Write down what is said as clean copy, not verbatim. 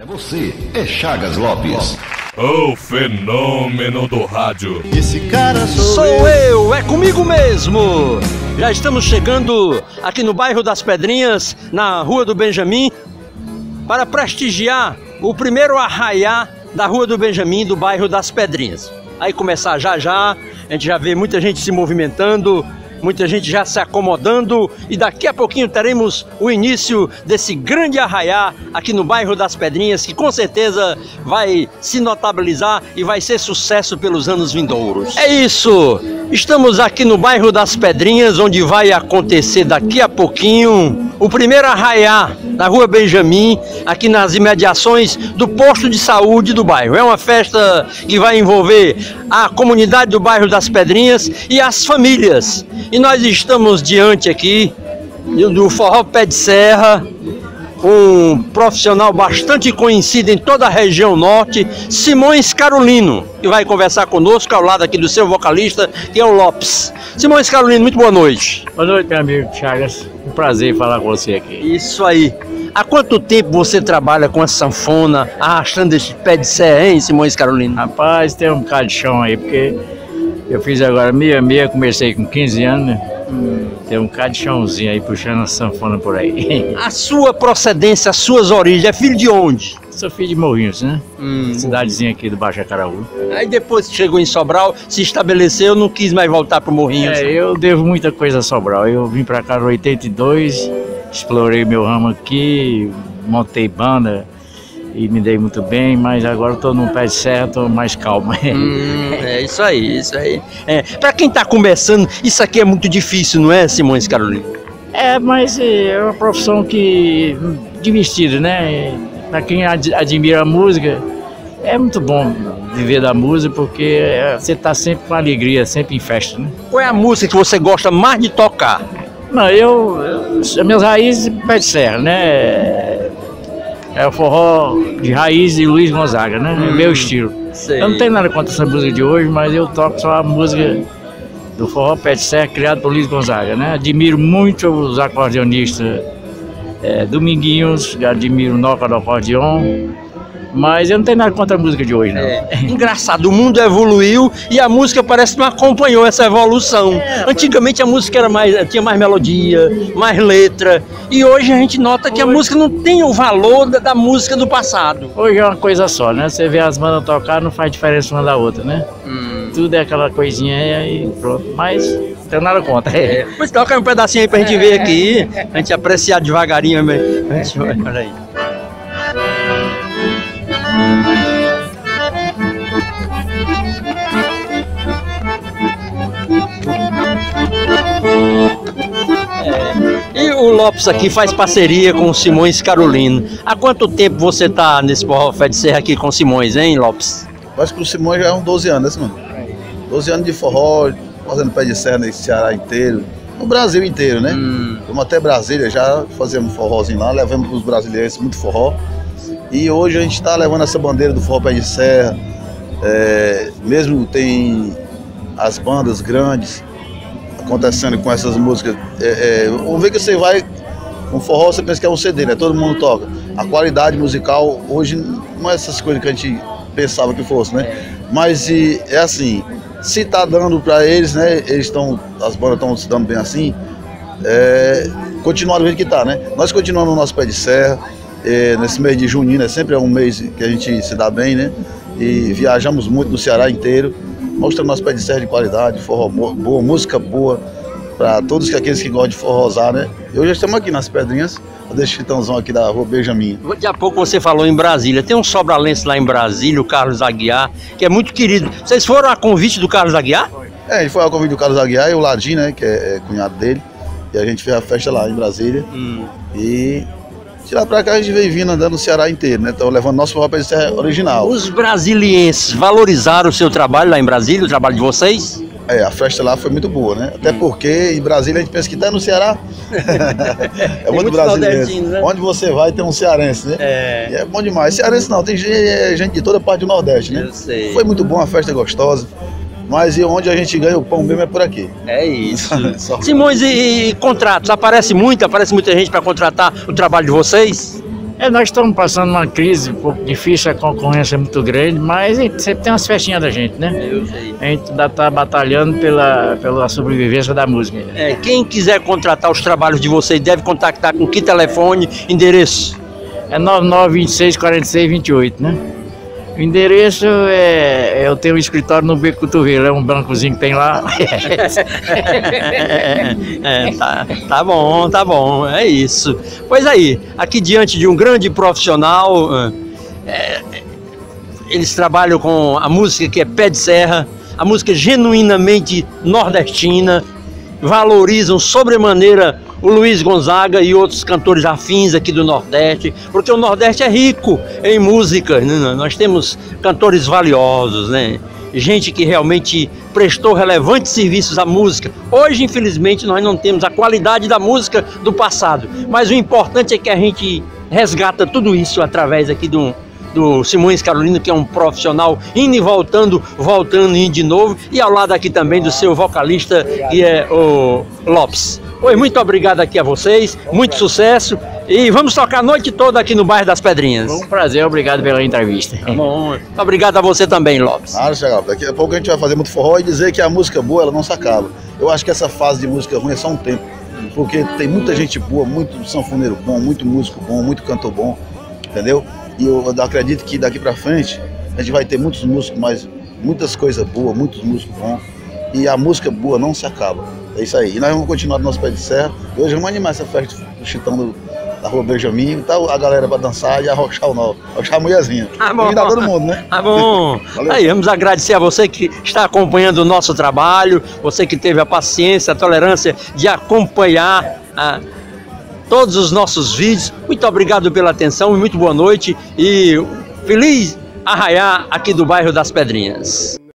É você, é Chagas Lopes. O fenômeno do rádio. Esse cara sou eu, é comigo mesmo. Já estamos chegando aqui no bairro das Pedrinhas, na Rua do Benjamin, para prestigiar o primeiro arraiá da Rua do Benjamin, do bairro das Pedrinhas. Aí começar já, a gente já vê muita gente se movimentando, muita gente já se acomodando, e daqui a pouquinho teremos o início desse grande arraiá aqui no bairro das Pedrinhas, que com certeza vai se notabilizar e vai ser sucesso pelos anos vindouros. É isso! Estamos aqui no bairro das Pedrinhas, onde vai acontecer daqui a pouquinho o primeiro arraiá na Rua Benjamin, aqui nas imediações do posto de saúde do bairro. É uma festa que vai envolver a comunidade do bairro das Pedrinhas e as famílias. E nós estamos diante aqui do Forró Pé de Serra, um profissional bastante conhecido em toda a região norte, Simões Carolino, que vai conversar conosco ao lado aqui do seu vocalista, que é o Lopes. Simões Carolino, muito boa noite. Boa noite, meu amigo Chagas. Um prazer falar com você aqui. Isso aí. Há quanto tempo você trabalha com a sanfona, arrastando esse pé de serra, hein, Simões Carolino? Rapaz, tem um bocado de chão aí, porque eu fiz agora meia, comecei com 15 anos, né? Tem um bocado de chãozinho aí, puxando a sanfona por aí. A sua procedência, as suas origens, é filho de onde? Sou filho de Morrinhos, né? Cidadezinha aqui do Baixo Acaraú. Aí depois que chegou em Sobral, se estabeleceu, não quis mais voltar pro Morrinhos. Eu devo muita coisa a Sobral. Eu vim pra cá em 82, explorei meu ramo aqui, montei banda e me dei muito bem, mas agora estou num pé de serra, estou mais calmo. É isso aí, isso aí. Para quem está começando, isso aqui é muito difícil, não é, Simões Carolino? Mas é uma profissão que divertida, né? Para quem admira a música, é muito bom viver da música, porque você está sempre com alegria, sempre em festa, né? Qual é a música que você gosta mais de tocar? Não, as minhas raízes pé de serra, né? É o forró de raiz de Luiz Gonzaga, né? É meu estilo. Sei. Eu não tenho nada contra essa música de hoje, mas eu toco só a música do forró pé de serra, criado por Luiz Gonzaga, né? Admiro muito os acordeonistas Dominguinhos, admiro o Noca do acordeon, mas eu não tenho nada contra a música de hoje, não. Engraçado, o mundo evoluiu e a música parece que não acompanhou essa evolução. Antigamente a música tinha mais melodia, mais letra, e hoje a gente nota que a música não tem o valor da música do passado. Hoje é uma coisa só, né? Você vê as bandas tocar, não faz diferença uma da outra, né? Tudo é aquela coisinha e pronto, mas não tenho nada contra. Pois toca um pedacinho aí pra gente ver aqui, a gente apreciar devagarinho. Olha aí. E o Lopes aqui faz parceria com o Simões Carolino. Há quanto tempo você tá nesse forró Pé de Serra aqui com o Simões, hein, Lopes? Acho que o Simões já é uns 12 anos, né, mano? 12 anos de forró, fazendo pé de serra nesse Ceará inteiro, no Brasil inteiro, né? Vamos até Brasília já, fazemos forrozinho lá, levamos para os brasileiros muito forró. E hoje a gente está levando essa bandeira do forró pé de serra, mesmo tem as bandas grandes acontecendo com essas músicas. Vamos ver que você vai com forró, você pensa que é um CD, né? Todo mundo toca. A qualidade musical hoje não é essas coisas que a gente pensava que fosse, né? Mas é assim, se tá dando para eles, né? As bandas estão se dando bem assim, continuar do jeito que tá, né? Nós continuamos no nosso pé de serra. Nesse mês de junho, né? Sempre é um mês que a gente se dá bem, né? E viajamos muito no Ceará inteiro, mostrando nosso pé de serra de qualidade, forró boa, música boa, para todos aqueles que gostam de forrosar, né? E hoje estamos aqui nas Pedrinhas, desse chitãozão aqui da Rua Benjamin. Daqui a pouco você falou em Brasília, tem um sobralense lá em Brasília, o Carlos Aguiar, que é muito querido. Vocês foram a convite do Carlos Aguiar? A gente foi a convite do Carlos Aguiar e o Ladinho, né? Que é cunhado dele, e a gente fez a festa lá em Brasília. E de lá pra cá a gente veio vindo andando no Ceará inteiro, né? Então levando nosso forró pé de serra original. Os brasilienses valorizaram o seu trabalho lá em Brasília, o trabalho de vocês? A festa lá foi muito boa, né? Até porque em Brasília a gente pensa que tá no Ceará. É muito brasileiro, né? Onde você vai tem um cearense, né? E é bom demais. Cearense não, tem gente de toda parte do Nordeste, né? Eu sei. Foi muito bom, a festa gostosa. Mas e onde a gente ganha o pão mesmo é por aqui. É isso. Simões, e contratos? Aparece muita gente para contratar o trabalho de vocês? Nós estamos passando uma crise um pouco difícil, a concorrência é muito grande, mas sempre tem umas festinhas da gente, né? Eu sei. A gente ainda está batalhando pela sobrevivência da música. Quem quiser contratar os trabalhos de vocês deve contactar com que telefone, endereço? É 99264628, né? O endereço eu tenho um escritório no Beco Cotovelo, é um bancozinho que tem lá. Tá bom, é isso. Pois aí, aqui diante de um grande profissional, eles trabalham com a música que é pé de serra, a música genuinamente nordestina, valorizam sobremaneira o Luiz Gonzaga e outros cantores afins aqui do Nordeste, porque o Nordeste é rico em música, né? Nós temos cantores valiosos, né? Gente que realmente prestou relevantes serviços à música. Hoje, infelizmente, nós não temos a qualidade da música do passado, mas o importante é que a gente resgata tudo isso através aqui do Simões Carolino, que é um profissional indo e voltando indo de novo, e ao lado aqui também do seu vocalista, que é o Lopes. Oi, muito obrigado aqui a vocês, muito sucesso, e vamos tocar a noite toda aqui no bairro das Pedrinhas. Foi um prazer, obrigado pela entrevista. Bom, obrigado a você também, Lopes. Daqui a pouco a gente vai fazer muito forró e dizer que a música boa, ela não se acaba. Eu acho que essa fase de música ruim é só um tempo, porque tem muita gente boa, muito sanfoneiro bom, muito músico bom, muito cantor bom, entendeu? E eu acredito que daqui pra frente a gente vai ter muitos músicos, muitas coisas boas, muitos músicos bons. E a música boa não se acaba. É isso aí. E nós vamos continuar no nosso pé de serra. E hoje vamos animar essa festa do Chitão da Rua Benjamin. E tá a galera pra dançar e arrochar a mulherzinha. Convidar todo mundo, né? Tá bom. Aí, vamos agradecer a você que está acompanhando o nosso trabalho, você que teve a paciência, a tolerância de acompanhar todos os nossos vídeos. Muito obrigado pela atenção e muito boa noite. E feliz arraiá aqui do bairro das Pedrinhas.